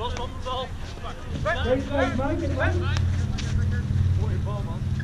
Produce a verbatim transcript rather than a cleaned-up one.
Bas, man, bal. Deze twee, Mike en Mike. Mooie bal, man.